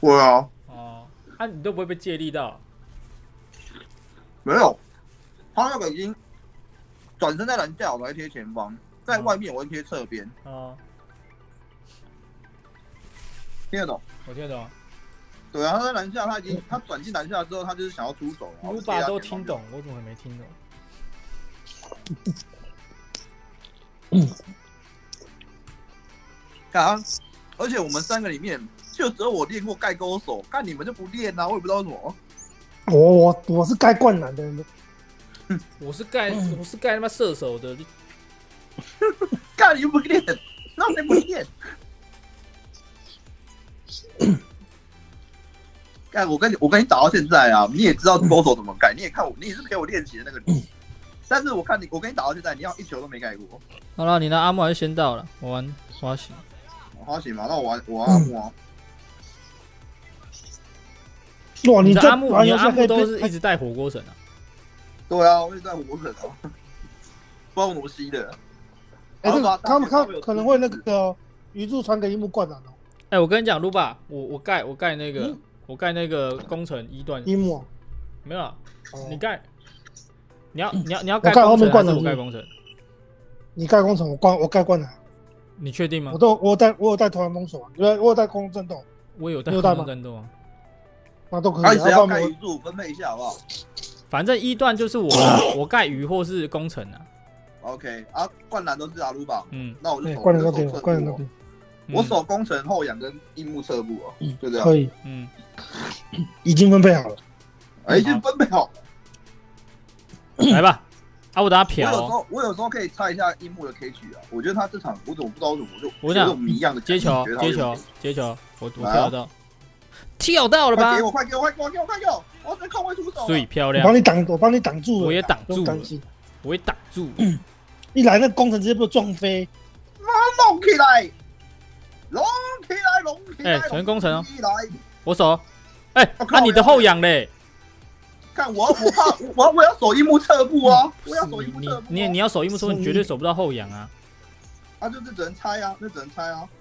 会啊， 哦，啊，你都不会被借力到？ 没有，他那个已经转身在篮下，我才贴前方，在外面我会贴侧边， 哦， 听得懂？ 我听得懂。 对啊，他在篮下，他转进篮下之后，他就是想要出手。 卢巴都听懂，我怎么没听懂？ 看啊，而且我们3个里面就只有我练过盖勾手，看你们就不练啊，我也不知道为什么。 我是该灌篮的人， 我是盖他妈射手的， 干你又不练，那谁不练？干我跟你打到现在啊，你也知道勾手怎么盖，你也看我，你也是陪我练习的那个人。但是我跟你打到现在，你要一球都没盖过。 好了，你的阿木还是先到了，我玩花型。 花型嘛，那我玩阿木啊。 哇， 你的这阿木都是一直带火锅神啊？ 对啊，我也在火锅神啊，不知道我怎么吸的。 这个他可能会那个鱼柱传给樱木灌篮哦。 哎，我跟你讲，卢巴，我盖那个，我盖那个工程1段。 樱木没有了，你盖。你要盖后面灌篮， 我盖工程。 你盖工程，我盖灌篮。 你确定吗？ 我有带投篮攻手啊，我有带空中震动。 我有带空中震动啊。 那都可以。 谁要盖鱼柱分配一下好不好？ 反正1段就是我盖鱼或是工程啊。 OK 啊，灌篮都是阿鲁巴。那我就灌篮都给我，灌篮都给我。我守工程后仰跟樱木侧步哦，就这样。 可以。已经分配好了。 已经分配好了。 来吧，啊，我等下瞟。 我有时候可以猜一下樱木的 K 曲啊，我觉得他这场我怎么不知道为什么我有种谜一样的接球，我跳到，跳到了吧？ 快给我！我只空位出手。 所以漂亮， 我帮你挡住了， 我也挡住了，我也挡住。 一来那工程直接被我撞飞， 弄起来！ 哎，全工程哦，我守。哎，那你的后仰嘞？ 看我怕我要守樱木侧步啊！我要守樱木侧步。 你要守樱木侧步，你绝对守不到后仰啊！ 啊，就是只能猜啊，那只能猜啊。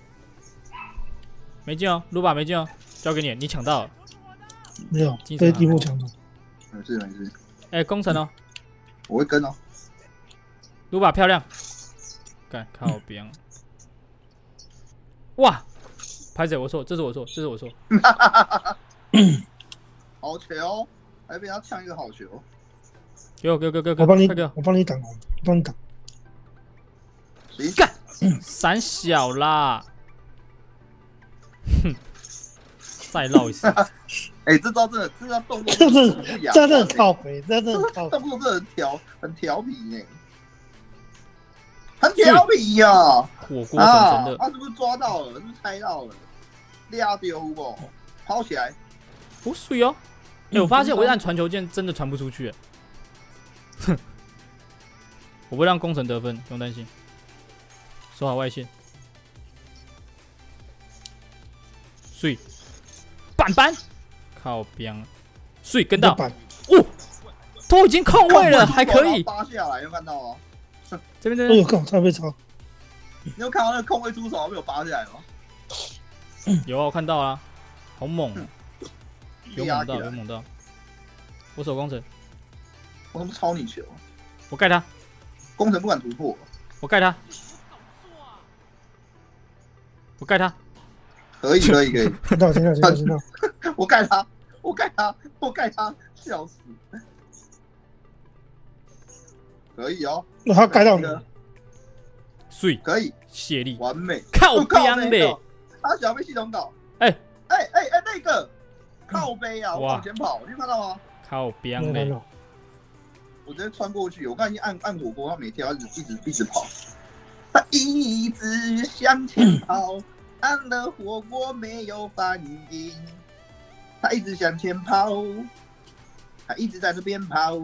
没进哦，卢巴没进哦，交给你，你抢到了。 没有，被樱木抢到。 没事。 哎，工程哦， 我会跟哦。 卢巴漂亮，干靠边。哇，拍谁？我错，这是我错。 好球！还被他抢一个好球。 给我！ 我帮你挡。 干，闪小啦！哼，再绕一次。 哎，这招真的动作， 真的很靠北，真的动作真的很调皮哎，很调皮呀！ 火锅神的， 他是不是抓到了？是不是猜到了？俩丢不？抛起来， 不水哦！哎，我发现我一按传球键真的传不出去。哼，我不会让工程得分，不用担心。守好外线，水板，靠边，水跟到，哦，都已经空位了，还可以扒下来，有看到吗？ 这边， 哎呦，靠，差被超！ 你有看到那个空位出手没有扒下来吗？ 有啊，我看到啊，好猛，有猛到，我守工程， 我怎么抄你球？ 我盖他， 工程不敢突破， 我盖他。 可以。 听到。 我盖他，笑死！可以哦， 他盖到你， 水可以， 谢力， 完美， 靠边嘞！ 他想要被系统搞， 哎， 那个靠背啊，我往前跑，你看到吗？ 靠边嘞！ 我直接穿过去，我刚才按火锅，他没跳，一直跑。他一直向前跑，按了火锅没有反应。他一直向前跑，他一直在这边跑。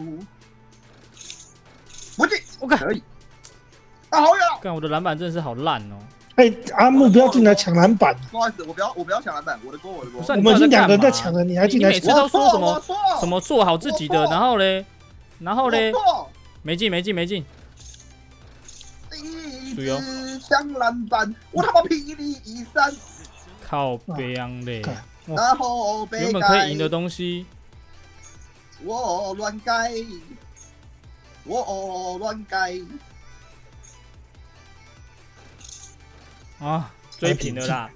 不进， 我看可以。啊，好远！ 看我的篮板真的是好烂哦。 哎，阿木不要进来抢篮板。 不好意思，我不要抢篮板，我的锅。 我们已经2个人在抢了，你还进来？ 你每次都说什么做好自己的，然后嘞，没进。 第一抢篮板，我他妈霹雳一闪， 靠边嘞！ 然后被原本可以赢的东西， 我乱改，我乱改。 啊，追平了啦！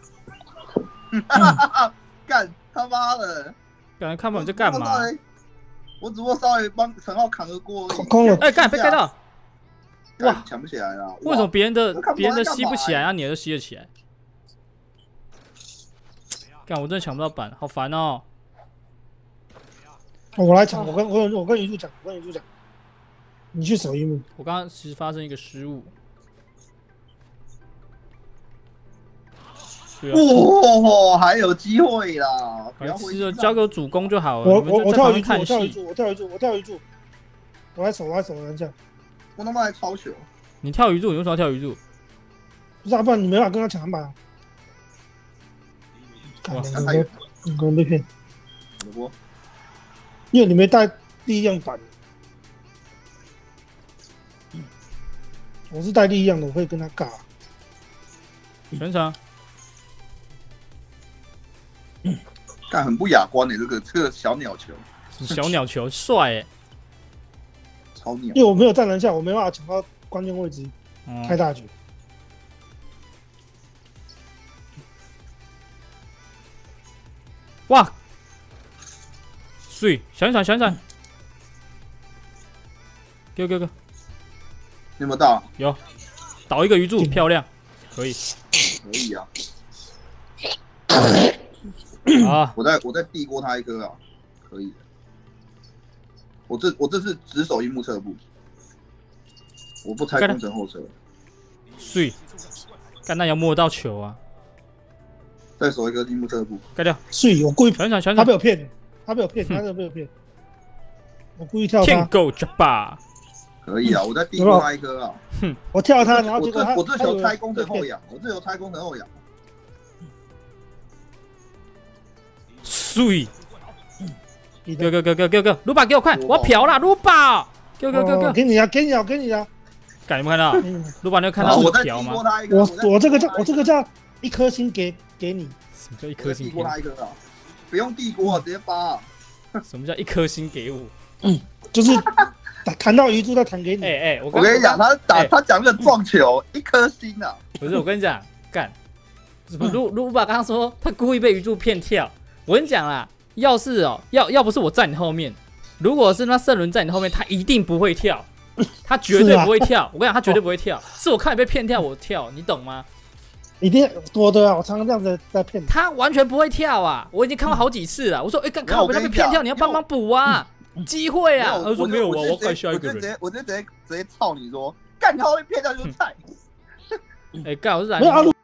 干他妈的！ 感觉看不懂你在干嘛？ 我只不过稍微帮陈浩扛个过而已。 空了， 哎，干被盖到！哇， 抢不起来了！ 为什么别人的我看不懂在干嘛吸不起来，然后你的都吸得起来？干，我真的抢不到板，好烦哦！ 我来抢，我跟鱼柱讲，你去守一幕。 我刚刚其实发生一个失误。 哇，还有机会啦！不白要灰痴哦， 心交给我主攻就好了。 我你们就在跳鱼柱， 旁边看戏。 我跳鱼柱，我来守人家。 我他妈来抄球！ 你跳鱼柱，你为什么要跳鱼柱？ 不是啊，不然你没办法跟他抢篮板啊。 哇你可能被骗， 怎么播？ 因为你没带第一样板。我是带第一样的，我会跟他尬。 全场干很不雅观的这个小鸟球， 小鸟球帅哎！ 超鸟因为我没有站篮下，我没办法抢到关键位置，开大局。 哇！水，小一闪，给我， 你有没有到？ 有，倒一个鱼柱，漂亮，可以啊。 啊！ 我再递过他一颗啊，可以的。我这是只守樱木侧步，我不拆工程后撤。 水，干那要摸得到球啊！ 再守一个樱木侧步， 盖掉。 水，我故意， 全场， 他被我骗，他被我骗，我故意跳他。 天狗加吧！ 可以啊，我再递过他一颗啊。 我跳他，然后结果我这球拆工程后仰， 水，给，卢巴给我快，我要嫖了，卢巴，给， 给你啊！ 干，有没有看到？卢巴，你有看到我是嫖吗？ 我这个叫一颗星给你。 什么叫一颗星？ 递过他一颗啊，不用递过，直接发。 什么叫一颗星给我？ 就是弹到鱼柱再弹给你。 我跟你讲，他讲那个撞球一颗星啊。 不是，我跟你讲，干，什么卢巴刚刚说他故意被鱼柱骗跳。我跟你讲啦，要是要不是我在你后面，如果是那圣伦在你后面，他一定不会跳，他绝对不会跳。我跟你讲，他绝对不会跳，是我看你被骗跳，我跳，你懂吗？ 一定多的啊！我常常这样子在骗他，完全不会跳啊！我已经看过好几次了。我说，看我被他被骗跳，你要帮忙补啊，机会啊！他说没有啊，我要盖下一个人。 我就直接操你说，干他会骗跳就菜。 干，我是篮。